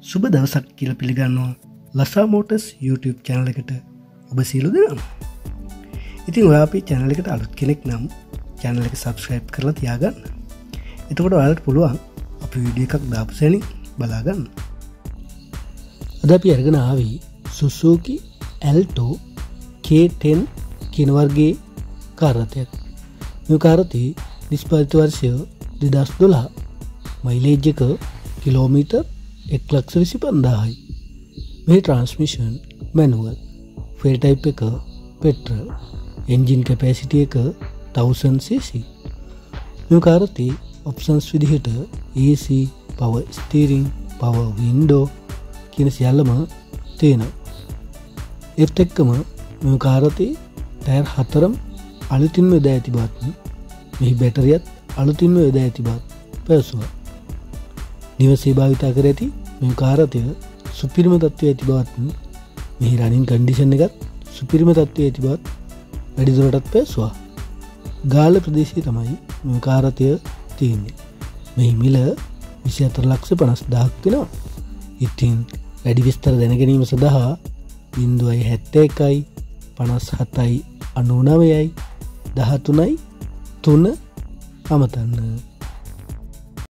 සුබ දවසක් කියලා පිළිගන්නවා ලසා මෝටර්ස් YouTube channel එකට ඔබ සියලු දෙනාම. ඉතින් ඔයා අපේ channel එකට අලුත් කෙනෙක් නම් channel එක subscribe කරලා තියාගන්න. එතකොට ඔයාලට පුළුවන් අපි වීඩියෝ එකක් දාපු සැනින් බලා ගන්න. අද අපි අරගෙන ආවේ Suzuki Alto K10 කියන වර්ගයේ කාර් රථයක්. මේ කාර් රථයේ නිෂ්පාදිත වර්ෂය 2012. මයිලේජ් එක කිලෝමීටර් 1,25,000යි. මේ ට්‍රාන්ස්මිෂන් මැනුවල්, ෆෙල් ටයිප් එක පෙට්‍රල්, එන්ජින් කැපැසිටි එක 1000cc. මේ කාර් රථයේ ඔප්ෂන්ස් විදිහට AC, power steering, power window කියන සියල්ලම තියෙනවා. ඒත් එක්කම මේ කාර් රථයේ ටයර් 4ම අලුතින්ම යොදා ඇති බවත්, මෙහි බැටරියත් අලුතින්ම යොදා ඇති බවත් පැවසුවා. නිවසේ භාවිත කර ඇති මේ කාර් රථය සුපිරිම තත්ත්වයේ ඇති බවත්, මෙහි රනින් කන්ඩිෂන් එකත් සුපිරිම තත්ත්වයේ ඇති බවත් වැඩිදුරටත් පැවසුවා. ගාල්ල ප්‍රදේශයේ තමයි මේ කාර් රථය තියෙන්නේ. මෙහි මිල 24,50,000ක් වෙනවා. ඉතින් වැඩි විස්තර දැන ගැනීම සඳහා 071 57 99 13 අමතන්න.